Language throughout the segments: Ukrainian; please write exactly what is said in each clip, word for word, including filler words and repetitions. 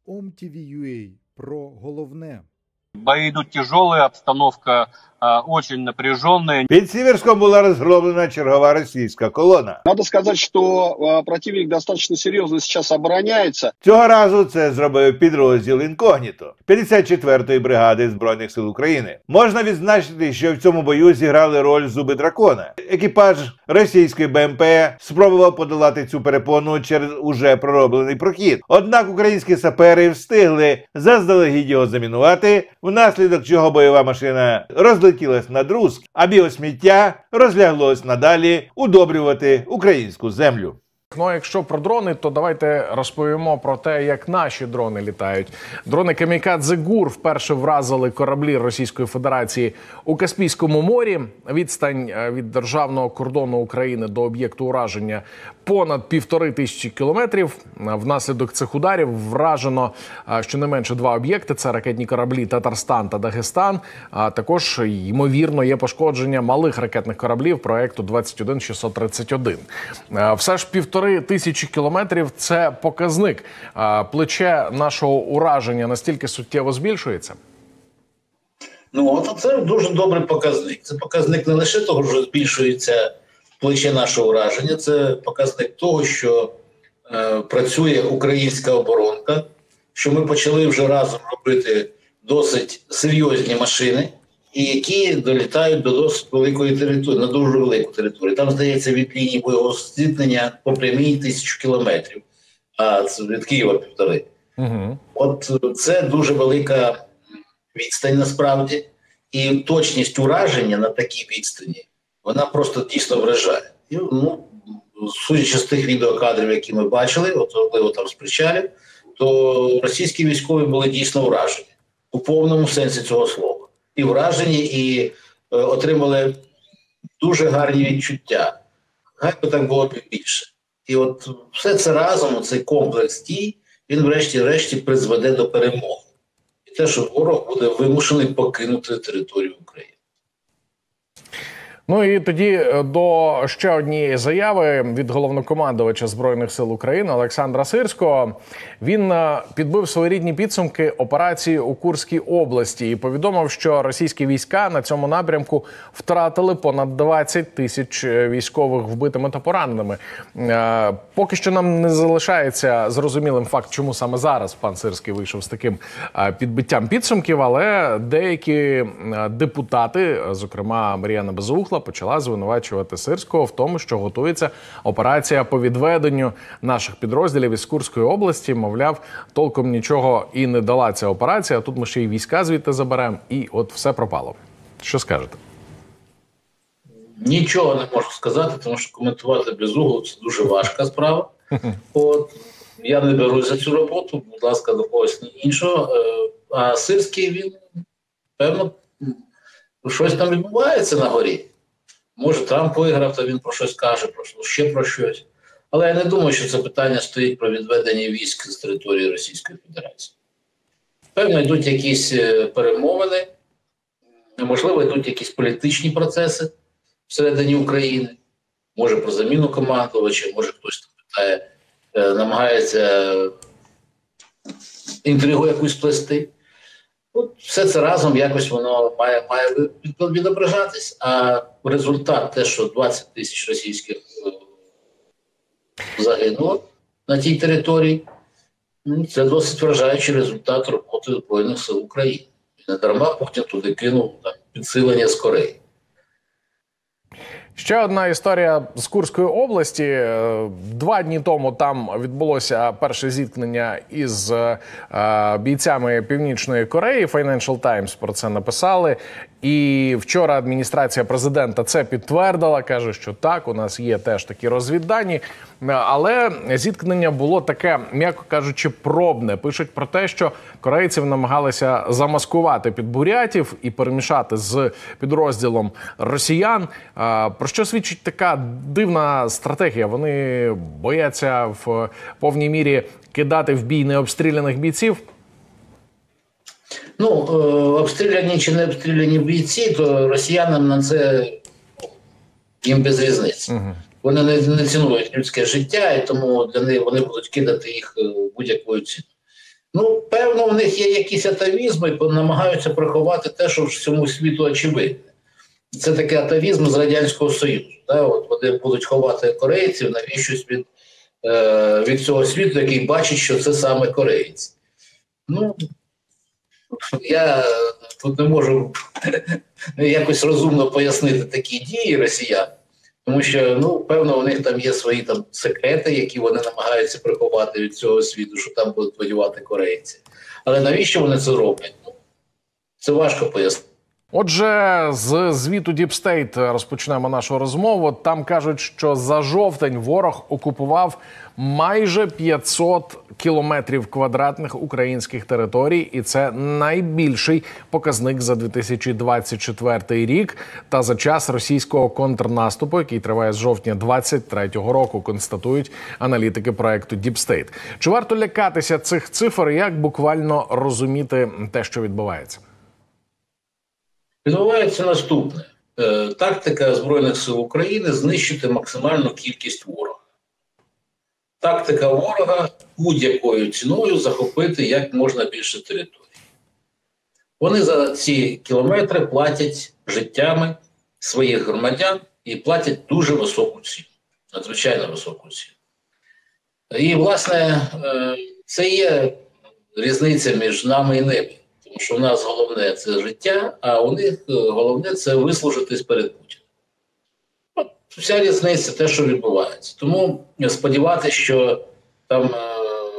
ом-ті-ві.ua про головне. Бои идут тяжелые, обстановка а, очень напряженная. Під Сіверськом була розгромлена чергова російська колона. Надо сказать, что э, противник достаточно серьезно сейчас обороняется. Цього разу це зробив підрозділ «Інкогніто» п'ятдесят четвертої бригади Збройних сил України. Можна відзначити, що в цьому бою зіграли роль зуби дракона. Екіпаж російської Бе Ем Пе спробував подолати цю перепону через уже пророблений прохід. Однак українські сапери встигли заздалегідь його замінувати, внаслідок чого бойова машина розлетілась на друзк, а біосміття розляглось надалі удобрювати українську землю. Ну, а якщо про дрони, то давайте розповімо про те, як наші дрони літають. Дрони «Камікадзе ГУР» вперше вразили кораблі Російської Федерації у Каспійському морі. Відстань від державного кордону України до об'єкту ураження понад півтори тисячі кілометрів. Внаслідок цих ударів вражено щонайменше два об'єкти. Це ракетні кораблі «Татарстан» та «Дагестан». А також, ймовірно, є пошкодження малих ракетних кораблів проєкту двадцять один шістсот тридцять один. Все ж півтори тисячі кілометрів – це показник. Плече нашого ураження настільки суттєво збільшується? Ну, от це дуже добрий показник. Це показник не лише того, що збільшується плече нашого ураження, це показник того, що е, працює українська оборонка, що ми почали вже разом робити досить серйозні машини, і які долітають до досить великої території, на дуже велику територію. Там, здається, від лінії бойового зіткнення по прямій тисячу кілометрів, а це від Києва півтори. Угу. От це дуже велика відстань насправді, і точність ураження на такій відстані, вона просто дійсно вражає. І, ну, судячи з тих відеокадрів, які ми бачили, особливо там з причалів, то російські військові були дійсно вражені у повному сенсі цього слова. І вражені, і е, отримали дуже гарні відчуття. Хай би так було б більше. І от все це разом, цей комплекс дій, він врешті-решті призведе до перемоги. І те, що ворог буде вимушений покинути територію України. Ну і тоді до ще однієї заяви від головнокомандувача Збройних сил України Олександра Сирського. Він підбив своєрідні підсумки операції у Курській області і повідомив, що російські війська на цьому напрямку втратили понад двадцять тисяч військових вбитими та пораненими. Поки що нам не залишається зрозумілим факт, чому саме зараз пан Сирський вийшов з таким підбиттям підсумків, але деякі депутати, зокрема Мар'яна Безугла, почала звинувачувати Сирського в тому, що готується операція по відведенню наших підрозділів із Курської області. Мовляв, толком нічого і не дала ця операція, а тут ми ще й війська звідти заберемо, і от все пропало. Що скажете? Нічого не можу сказати, тому що коментувати Безуглу – це дуже важка справа. От, я не берусь за цю роботу, будь ласка, до когось іншого. А Сирський, він, певно, щось там відбувається на горі. Може, Трамп виграв, то він про щось каже, про ще про щось. Але я не думаю, що це питання стоїть про відведення військ з території Російської Федерації. Певно, йдуть якісь перемовини, можливо, йдуть якісь політичні процеси всередині України. Може, про заміну командувача, може, хтось там питає, намагається інтригу якусь плести. От все це разом якось воно має, має відображатись. А результат те, що двадцять тисяч російських загинуло на тій території, це досить вражаючий результат роботи Збройних сил України. І не дарма Путін туди кинув там, підсилення з Кореї. Ще одна історія з Курської області. Два дні тому там відбулося перше зіткнення із е, бійцями Північної Кореї. Financial Times про це написали. І вчора адміністрація президента це підтвердила, каже, що так, у нас є теж такі розвіддані. Але зіткнення було таке, м'яко кажучи, пробне. Пишуть про те, що корейців намагалися замаскувати під бурятів і перемішати з підрозділом росіян. Про що свідчить така дивна стратегія? Вони бояться в повній мірі кидати в бій необстріляних бійців? Ну, обстріляні чи не обстріляні бійці, то росіянам на це їм без різниці. Угу. Вони не, не цінують людське життя, і тому для них вони будуть кидати їх будь-якою ціною. Ну, певно, в них є якісь атавізми, намагаються приховати те, що всьому світу очевидне. Це такий атавізм з Радянського Союзу. Да? От вони будуть ховати корейців навіщось від, е, від цього світу, який бачить, що це саме корейці. Ну, я тут не можу якось розумно пояснити такі дії росіян, тому що, ну, певно, у них там є свої там секрети, які вони намагаються приховати від цього світу, що там будуть воювати корейці. Але навіщо вони це роблять? Ну, це важко пояснити. Отже, з звіту Deep State розпочнемо нашу розмову. Там кажуть, що за жовтень ворог окупував майже п'ятсот кілометрів квадратних українських територій, і це найбільший показник за дві тисячі двадцять четвертий рік та за час російського контрнаступу, який триває з жовтня двадцять третього року, констатують аналітики проекту Deep State. Чи варто лякатися цих цифр, як буквально розуміти те, що відбувається? Відбувається наступне. Е, тактика Збройних сил України – знищити максимальну кількість ворога. Тактика ворога – будь-якою ціною захопити як можна більше територій. Вони за ці кілометри платять життями своїх громадян і платять дуже високу ціну, надзвичайно високу ціну. І, власне, е, це є різниця між нами і ними. Тому що у нас головне – це життя, а у них головне – це вислужитись перед Путіним. От вся різниця – те, що відбувається. Тому сподіватися, що там е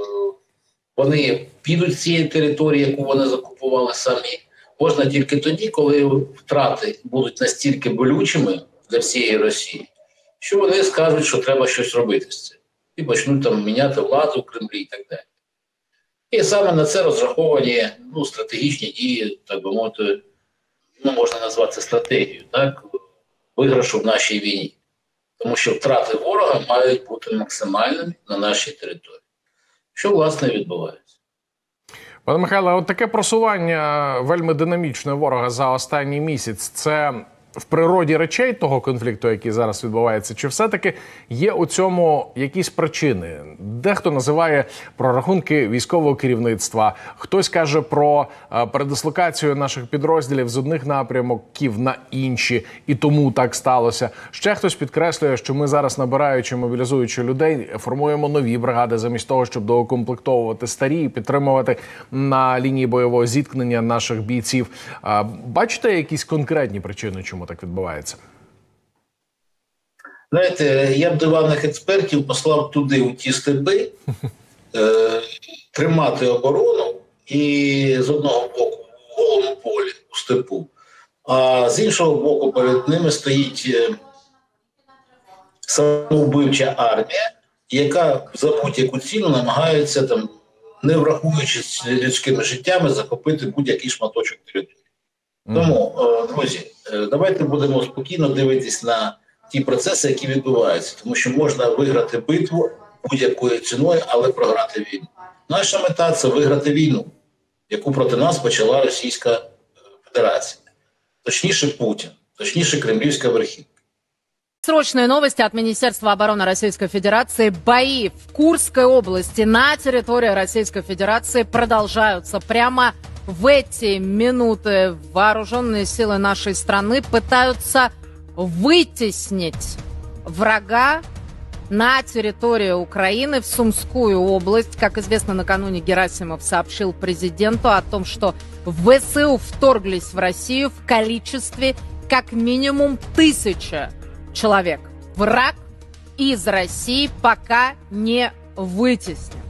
вони підуть з цієї території, яку вони закупували самі, можна тільки тоді, коли втрати будуть настільки болючими для всієї Росії, що вони скажуть, що треба щось робити з цим. І почнуть там міняти владу в Кремлі і так далі. І саме на це розраховані, ну, стратегічні дії, так би мовити, ну, можна назвати стратегією, так, виграшу в нашій війні. Тому що втрати ворога мають бути максимальними на нашій території. Що, власне, відбувається? Пане Михайле, от таке просування вельми динамічне ворога за останній місяць – це в природі речей того конфлікту, який зараз відбувається, чи все-таки є у цьому якісь причини? Дехто називає прорахунки військового керівництва, хтось каже про передислокацію наших підрозділів з одних напрямків на інші, і тому так сталося. Ще хтось підкреслює, що ми зараз, набираючи, мобілізуючи людей, формуємо нові бригади замість того, щоб доукомплектовувати старі і підтримувати на лінії бойового зіткнення наших бійців. Бачите якісь конкретні причини, чому так відбувається? Знаєте, я б диванних експертів послав туди, у ті степи, е, тримати оборону і з одного боку в голому полі, у степу, а з іншого боку перед ними стоїть е, самовбивча армія, яка за будь-яку ціну намагається, там, не врахуючись людськими життями, захопити будь-який шматочок території. Тому, друзі, давайте будемо спокійно дивитись на ті процеси, які відбуваються. Тому що можна виграти битву будь-якою ціною, але програти війну. Наша мета – це виграти війну, яку проти нас почала Російська Федерація. Точніше Путін, точніше кремлівська верхівка. Срочные новости от Министерства обороны Российской Федерации. Бои в Курской области на территории Российской Федерации продолжаются. Прямо в эти минуты вооруженные силы нашей страны пытаются вытеснить врага на территории Украины в Сумскую область. Как известно, накануне Герасимов сообщил президенту о том, что ВСУ вторглись в Россию в количестве как минимум тысяча человек. Враг из России пока не вытеснен.